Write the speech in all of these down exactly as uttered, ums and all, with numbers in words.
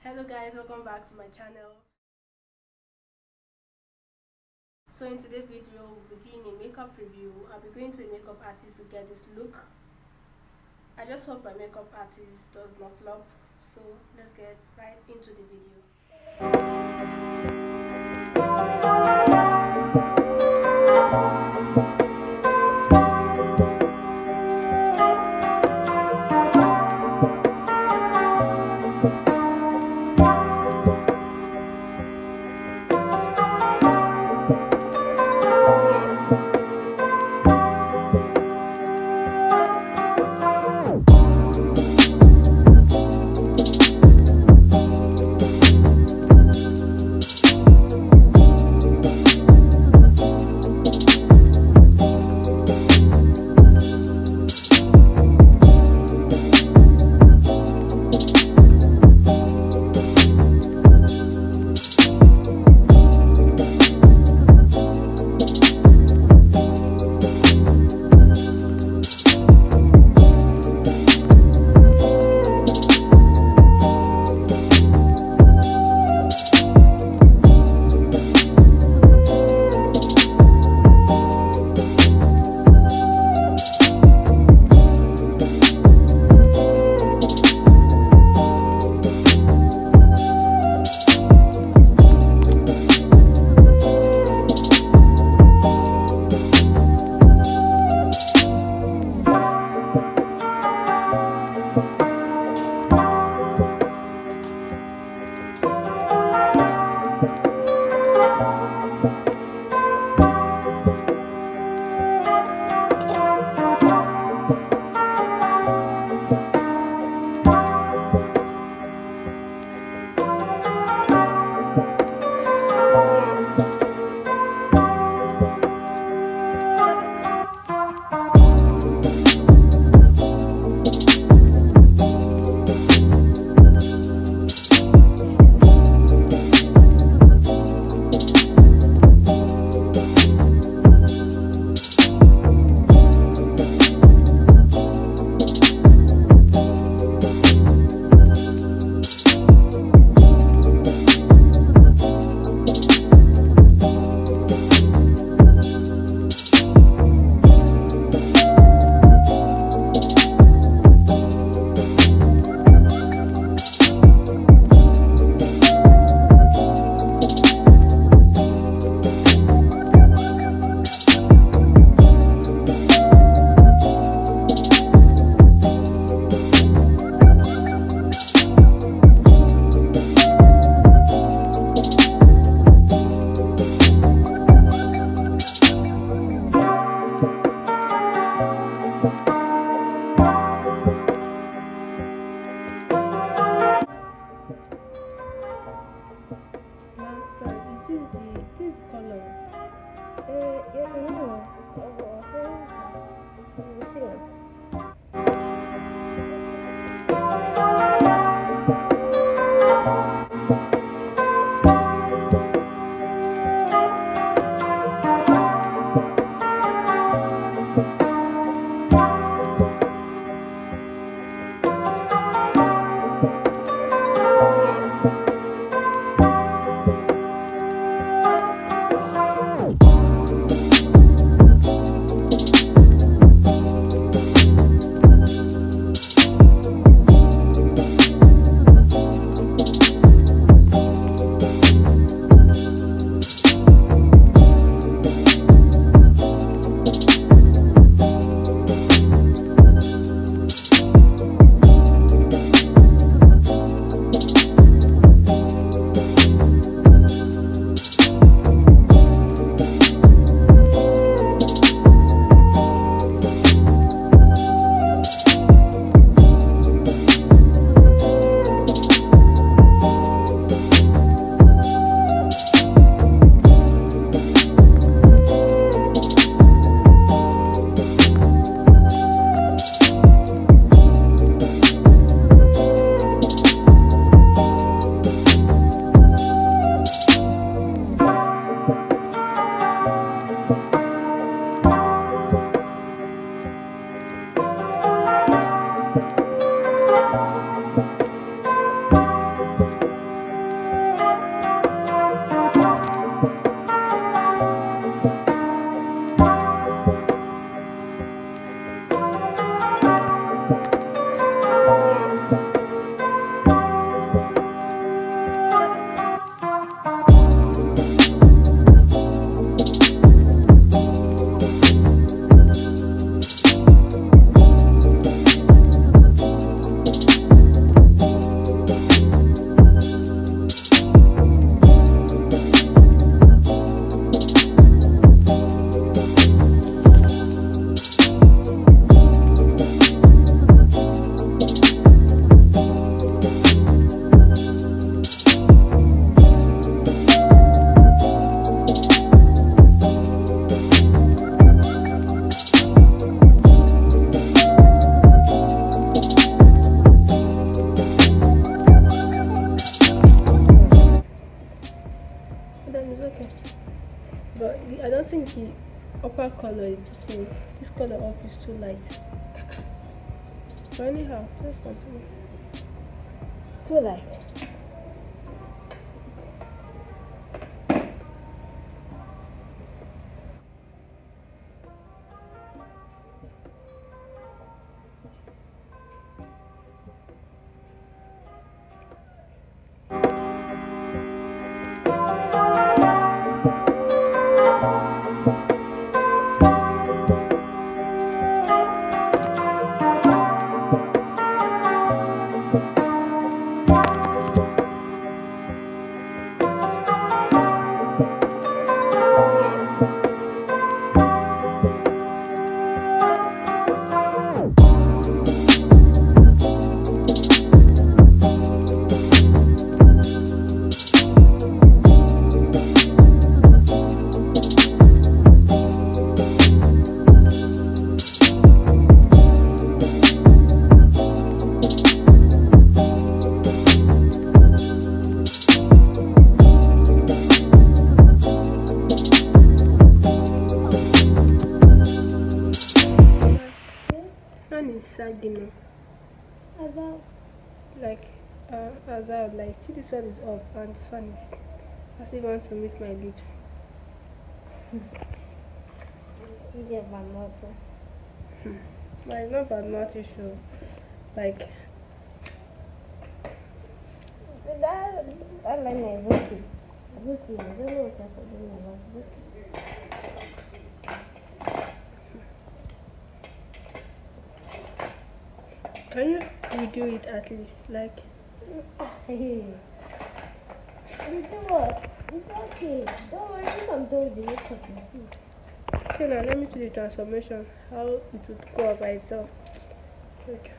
Hello guys, welcome back to my channel. So in today's video we'll be doing a makeup review. I'll be going to a makeup artist to get this look. I just hope my makeup artist does not flop. So let's get right into the video. think the upper color is the same. This color up is too light. But anyhow, let's continue. Too light. Sagino. As I Like, uh, as I would like, see this one is up and this one is as if I want to meet my lips. see the not. But it's not bad, not issue. Like, That eyeliner is okay. It's okay. I don't know what I'm doing, but it's okay. can you redo it at least? Like, Hey. You do what? It's okay. Don't worry, if I'm done with the makeup, you see. okay, now let me see the transformation, how it would go up by itself. Like,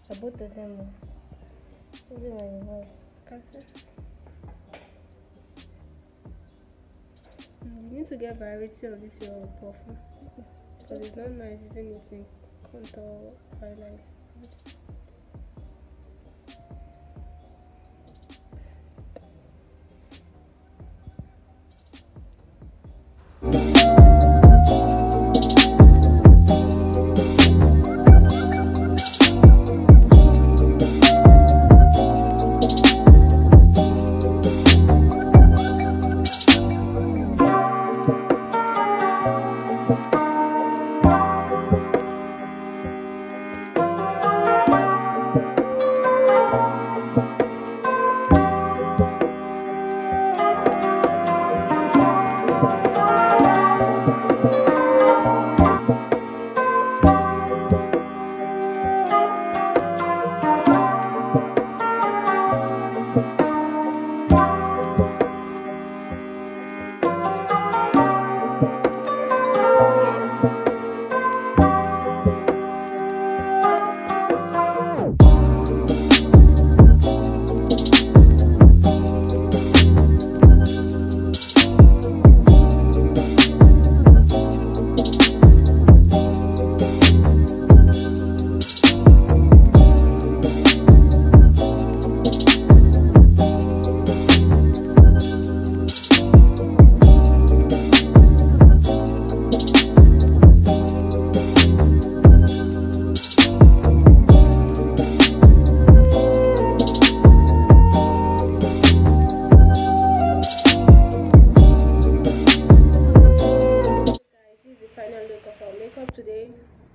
I both of them. This is my voice. Cancel. Mm, You need to get variety of this your perfume because it's not nice using it in contour highlight. Makeup today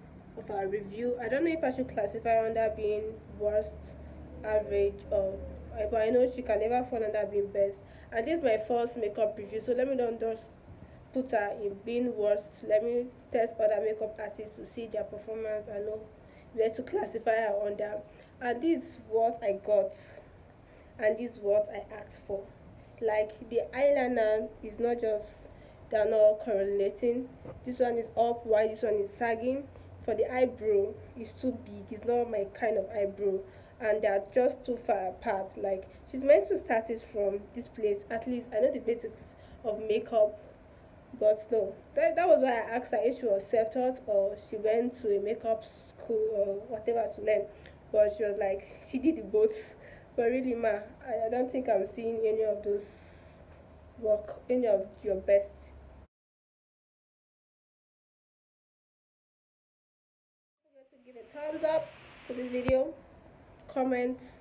of our review. I don't know if I should classify under being worst, average, or but I know she can never fall under being best. And this is my first makeup review, so let me not just put her in being worst. Let me test other makeup artists to see their performance. I know where to classify her under. And this is what I got, and this is what I asked for. Like the eyeliner is not just, they're not correlating. This one is up while this one is sagging. For the eyebrow, it's too big, it's not my kind of eyebrow, and they're just too far apart. Like she's meant to start it from this place. At least I know the basics of makeup, but no, that, that was why I asked her if she was self-taught or she went to a makeup school or whatever to learn. But she was like she did the both. But really, ma, I, I don't think I'm seeing any of those work, any of your best. Don't forget to give a thumbs up to this video, comment,